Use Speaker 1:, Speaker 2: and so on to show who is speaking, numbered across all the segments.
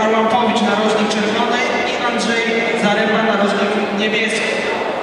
Speaker 1: Arłampowicz, narożnik czerwony i Andrzej Zaryba, narożnik niebieski.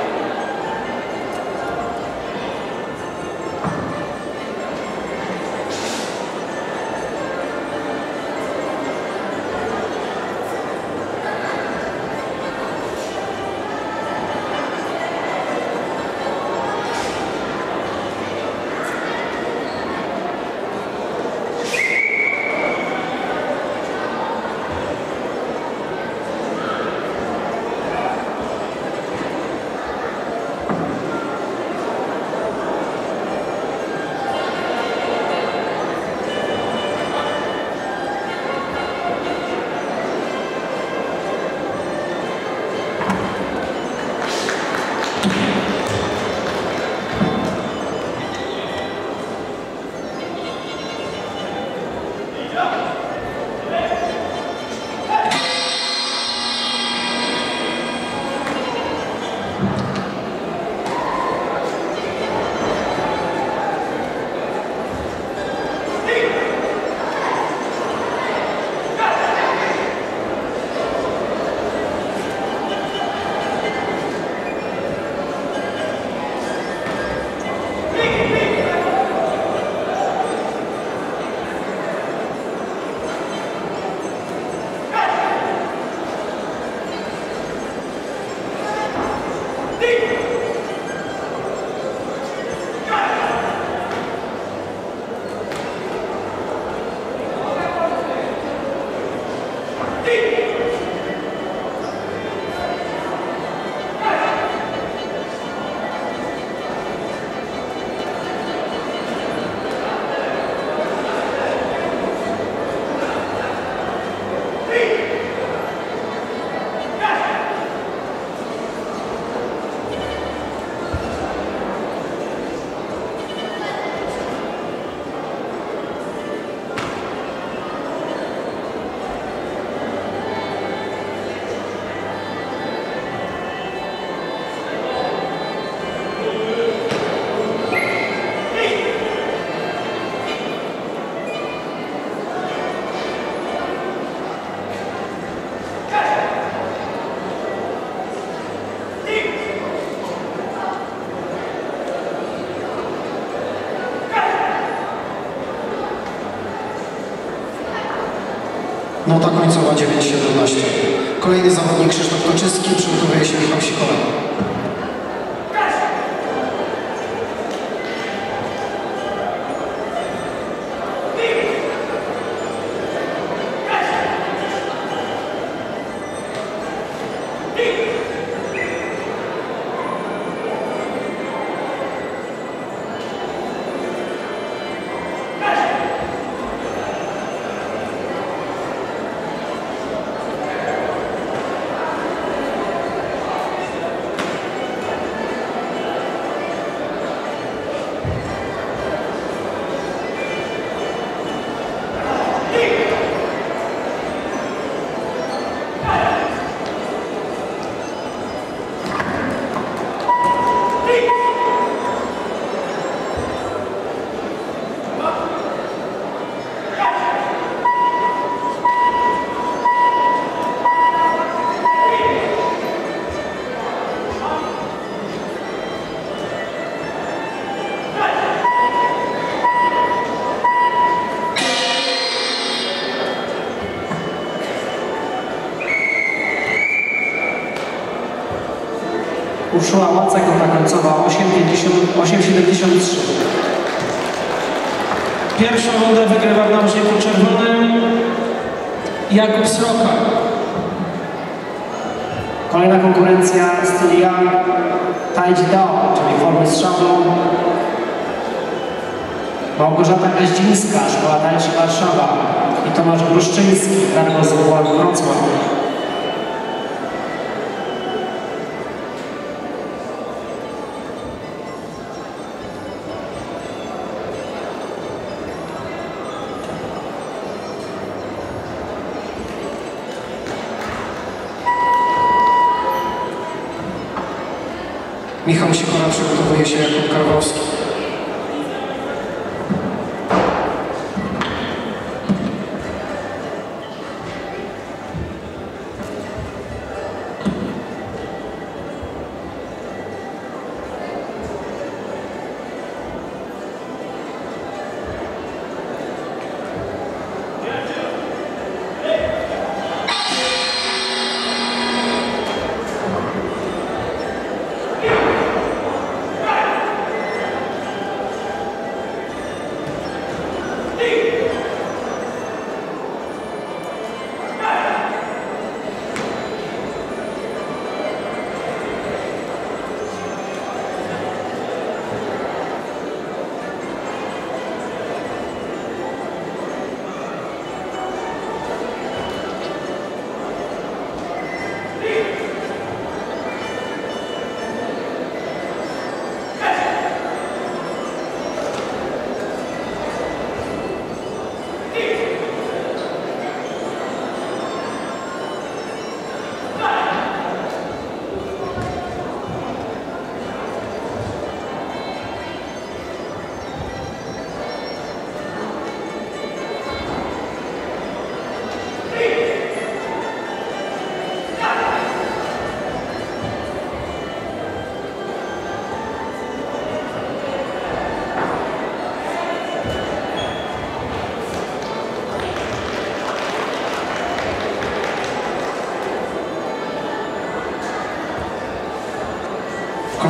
Speaker 2: Nota końcowa 9:17. Kolejny zawodnik Krzysztof Toczyski, przygotowuje się Michał Sikola.
Speaker 3: Urszula Łacek, nota końcowa 8,73.
Speaker 1: Pierwszą rundę wygrywa w narożniku czerwonym Jakub Sroka.
Speaker 3: Kolejna konkurencja stylia Taekwondo, czyli formy z szablą. Małgorzata Gaździńska, Szkoła Tańczy Warszawa i Tomasz Gruszczyński, Kargos Wrocław.
Speaker 2: Michał Sikola, przygotowuje się Jakub Karwowski.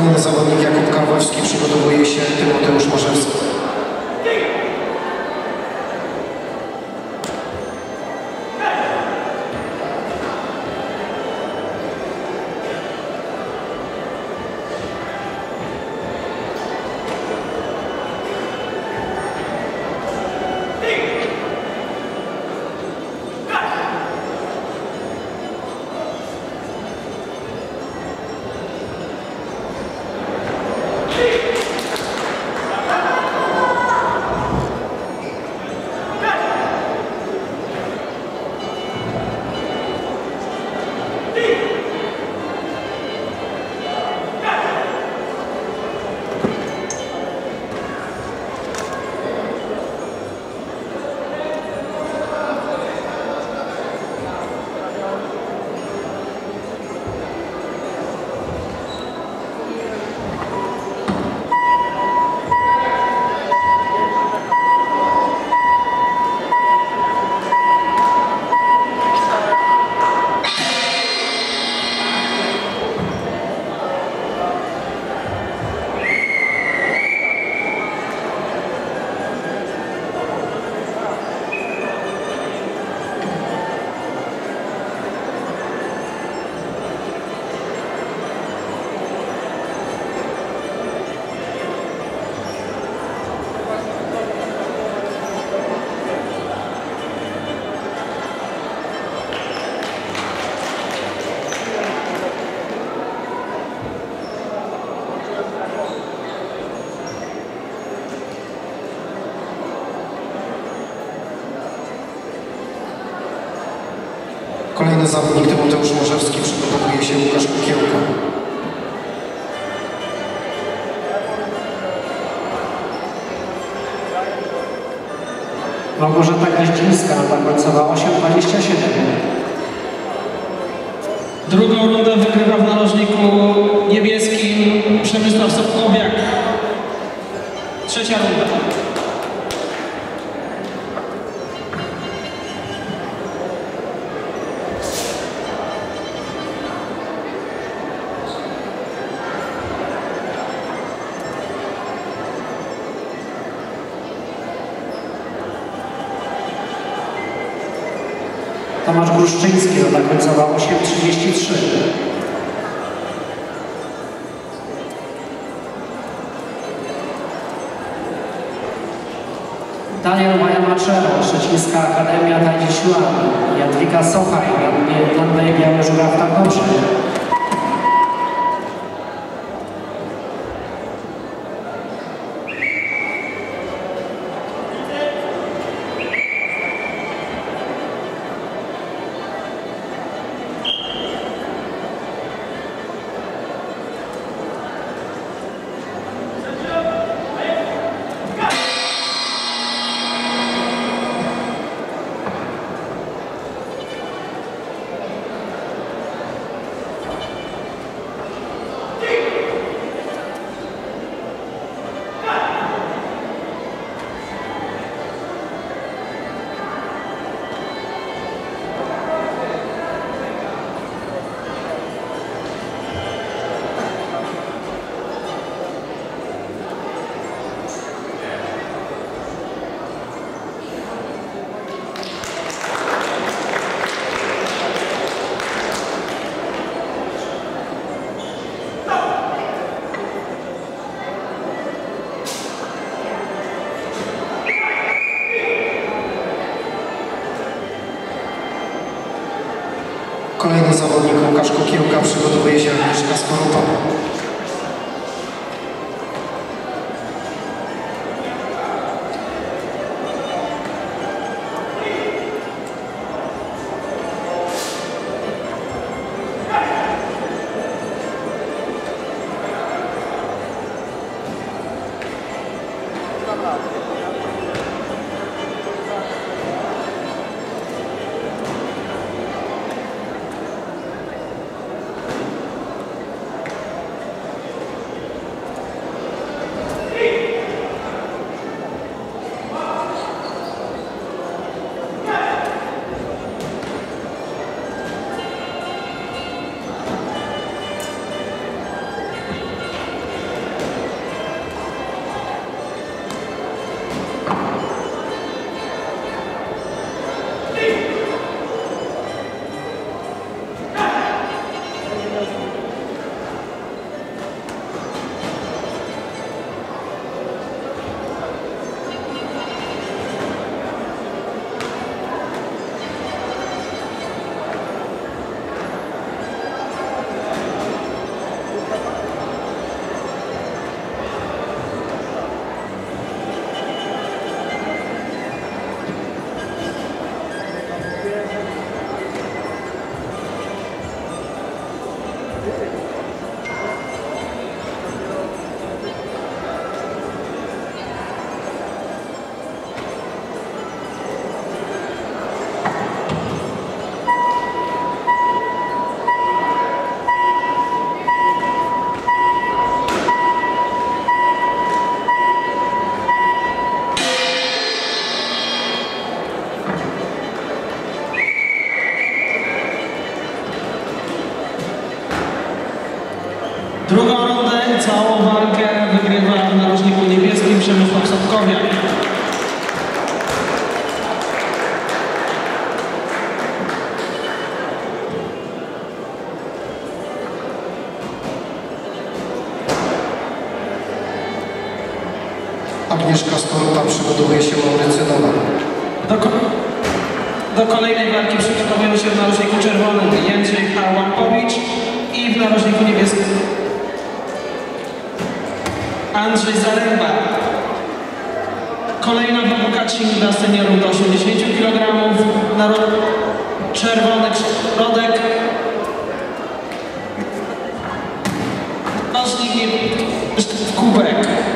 Speaker 2: Kolejny zawodnik Jakub Karłowski, przygotowuje się Tymoteusz Morzewski. Kolejny zawodnik Tymoteusz Morzewski, przygotowuje się Łukasz Kukiełka.
Speaker 3: Małgorzata Gaździńska, runda końcowa 8:27.
Speaker 1: Drugą rundę wygrywa w narożniku niebieskim Przemysław Sobkowiak. Trzecia runda.
Speaker 3: Tomasz Gruszczyński, runda końcowa 8:33. Daniel Majamaczero, Szczecińska Akademia Taiji Chuan. Jadwiga Sochaj, Landej Biały Żuraw w Tarnobrze.
Speaker 2: Kolejny zawodnik Łukasz Kukiełka, przygotowuje się Agnieszka Skorupa.
Speaker 1: Drugą rundę i całą walkę wygrywa w narożniku niebieskim Przemysław Sobkowiak.
Speaker 2: Agnieszka Storuta przygotowuje się Maurycy Nowak.
Speaker 1: Do kolejnej walki przygotowują się w narożniku czerwonym Jędrzej Harłampowicz i w narożniku niebieskim Andrzej Zaręba. Kolejna walka dla seniorów do 80 kg. Czerwony Rodek. Narożnik Kubek.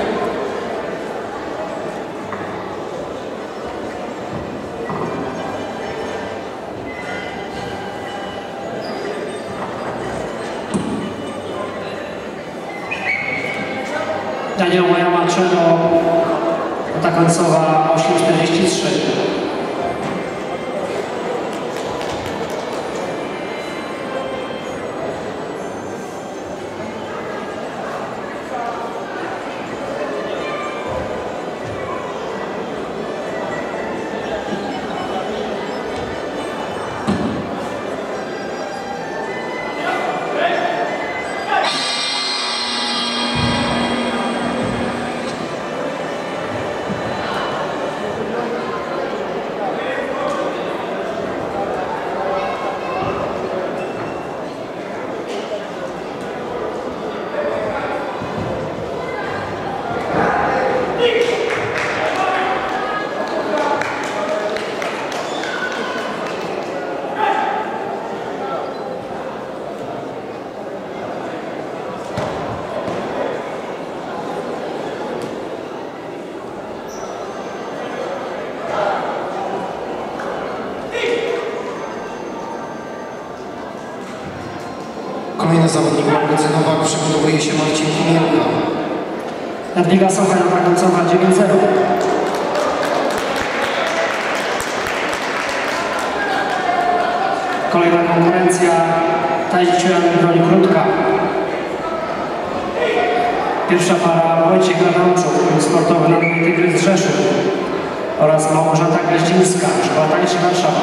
Speaker 3: Daniel Majamaczego, ta końcowa 8,43.
Speaker 2: Kolejny zawodnik Maurycy Nowak, przygotowuje się Marcin Kumielka.
Speaker 3: Jadwiga Sochaj, ta końcowa 9,0. Kolejna konkurencja, tańczyłem broń krótka. Pierwsza para Wojciech Adamczuk, sportowy Narodowy Tygrys Rzeszów oraz Małgorzata Gaździńska, Szkoła Tańczy Warszawa.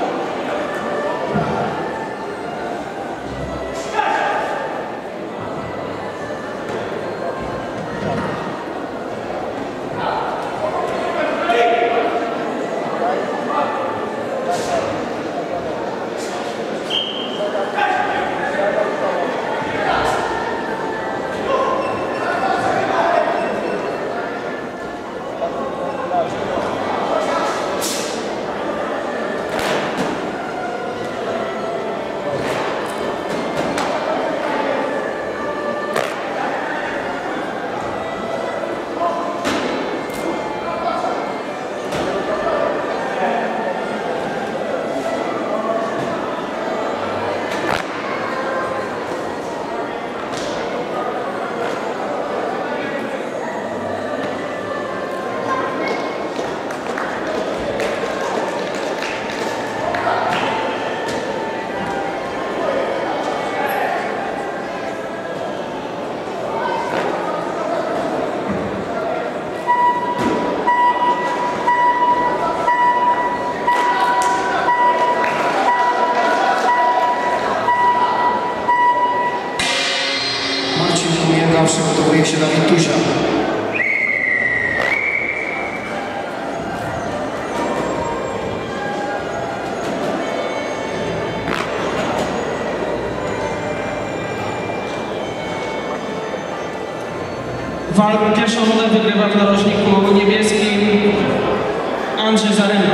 Speaker 2: Przygotowuje się Dawid Tuzia.
Speaker 1: Pierwszą rundę wygrywa w narożniku niebieskim Andrzej Zaręba.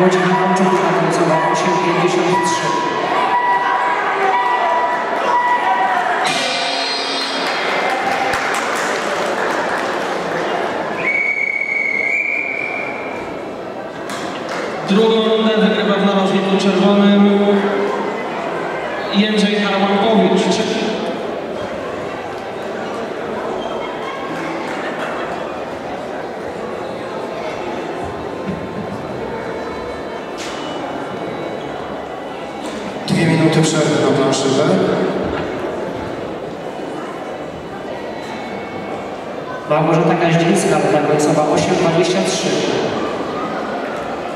Speaker 3: Wojciech Adamczuk, runda końcowa 8,53.
Speaker 1: Drugą rundę wygrywa w narożniku czerwonym Jędrzej Harłampowicz.
Speaker 2: Dwie minuty przerwy na planszy B.
Speaker 3: Małgorzata Gaździńska, runda końcowa 8,23.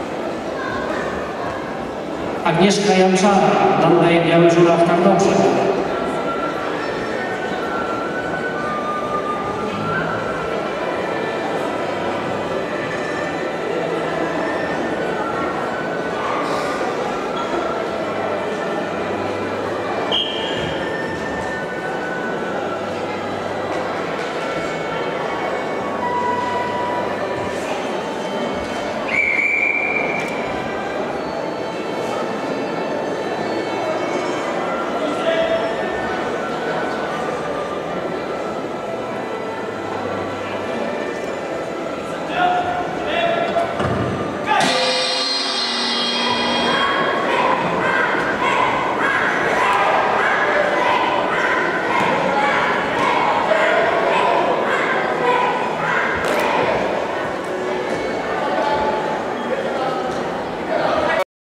Speaker 3: Agnieszka Janczara, Dundee Biały Żuraw Tarnobrzeg.